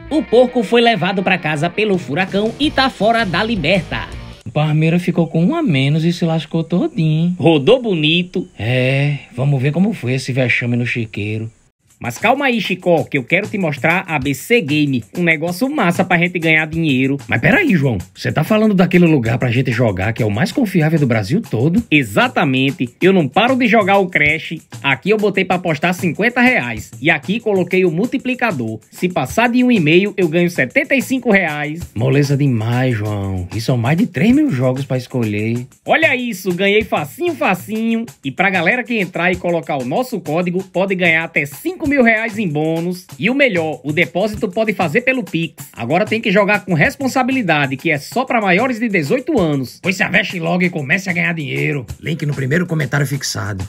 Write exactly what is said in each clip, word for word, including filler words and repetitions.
O porco foi levado para casa pelo furacão e tá fora da liberta. O Parmeira ficou com um a menos e se lascou todinho. Rodou bonito. É, vamos ver como foi esse vexame no chiqueiro. Mas calma aí, Chicó, que eu quero te mostrar a B C Game, um negócio massa pra gente ganhar dinheiro. Mas peraí, João, você tá falando daquele lugar pra gente jogar que é o mais confiável do Brasil todo? Exatamente, eu não paro de jogar o Crash. Aqui eu botei pra apostar cinquenta reais e aqui coloquei o multiplicador. Se passar de um e meio, eu ganho setenta e cinco reais. Moleza demais, João, e são mais de três mil jogos pra escolher. Olha isso, ganhei facinho, facinho. E pra galera que entrar e colocar o nosso código, pode ganhar até cinco mil reais em bônus. E o melhor, o depósito pode fazer pelo Pix. Agora tem que jogar com responsabilidade, que é só para maiores de dezoito anos. Pois se aveste logo e comece a ganhar dinheiro. Link no primeiro comentário fixado.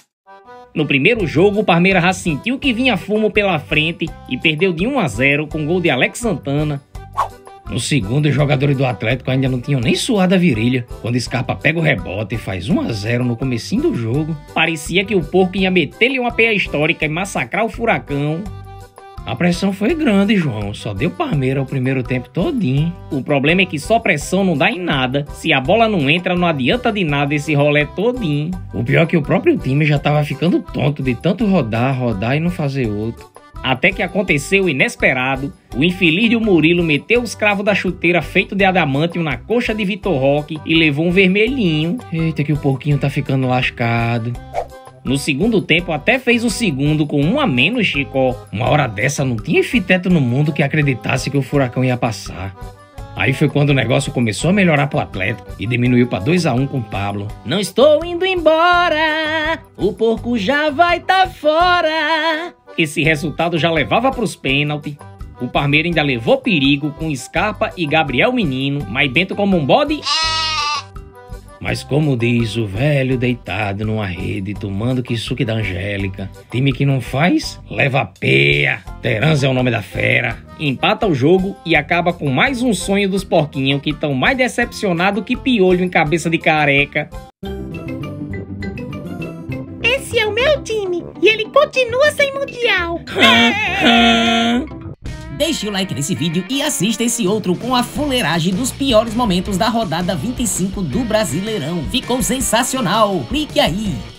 No primeiro jogo, o Parmeira já sentiu que vinha fumo pela frente e perdeu de um a zero com gol de Alex Santana. No segundo, os jogadores do Atlético ainda não tinham nem suado a virilha, quando Scarpa pega o rebote e faz um a zero no comecinho do jogo. Parecia que o porco ia meter-lhe uma peia histórica e massacrar o furacão. A pressão foi grande, João, só deu Parmeira o primeiro tempo todinho. O problema é que só pressão não dá em nada. Se a bola não entra, não adianta de nada esse rolê todinho. O pior é que o próprio time já tava ficando tonto de tanto rodar, rodar e não fazer outro. Até que aconteceu o inesperado. O infeliz de Murilo meteu os cravos da chuteira feito de adamantium na coxa de Vitor Roque e levou um vermelhinho. Eita, que o porquinho tá ficando lascado. No segundo tempo até fez o segundo com um a menos, Chicó. Uma hora dessa não tinha fiteto no mundo que acreditasse que o furacão ia passar. Aí foi quando o negócio começou a melhorar pro Atlético e diminuiu pra dois a um com o Pablo. Não estou indo embora, o porco já vai tá fora. Esse resultado já levava pros pênaltis. O Parmeira ainda levou perigo com Scarpa e Gabriel Menino, mas Bento como um bode. Mas como diz o velho deitado numa rede, tomando quissuque da Angélica, time que não faz, leva a peia. Terans é o nome da fera. Empata o jogo e acaba com mais um sonho dos porquinhos que estão mais decepcionados que piolho em cabeça de careca. Esse é o meu time e ele continua sem mundial. Deixe o like nesse vídeo e assista esse outro com a fuleiragem dos piores momentos da rodada vinte e cinco do Brasileirão. Ficou sensacional! Clique aí!